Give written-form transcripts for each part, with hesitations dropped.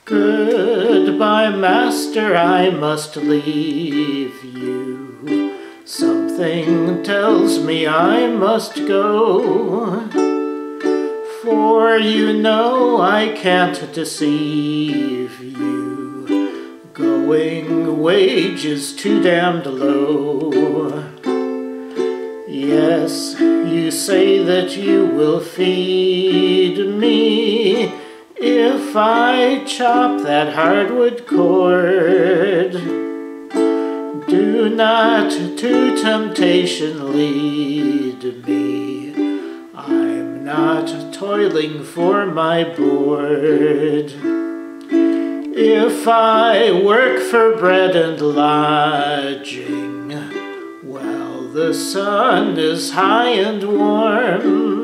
Goodbye, master, I must leave you. Something tells me I must go, for you know I can't deceive you. Going wages too damned low. Yes, you say that you will feed me if I chop that hardwood cord. Do not to temptation lead me. I'm not toiling for my board. If I work for bread and lodging, well, the sun is high and warm.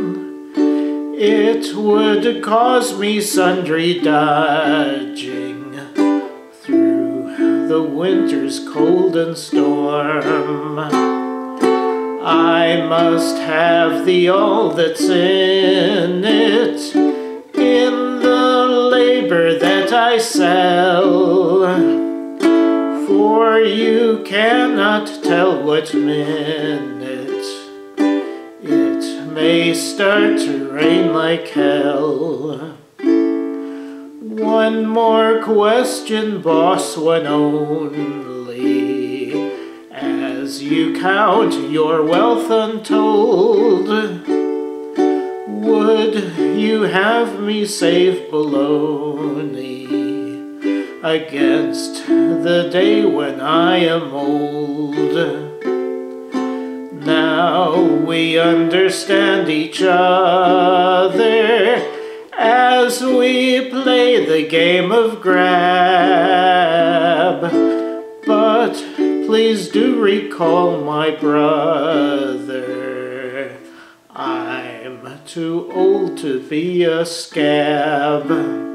It would cause me sundry dodging through the winter's cold and storm. I must have the all that's in it, in the labor that I sell, for you cannot tell what minute it may start to rain like hell. One more question, boss, one only. As you count your wealth untold, would you have me save bologna against the day when I am old? Now we understand each other as we play the game of grab. But please do recall my brother. I'm too old to be a scab.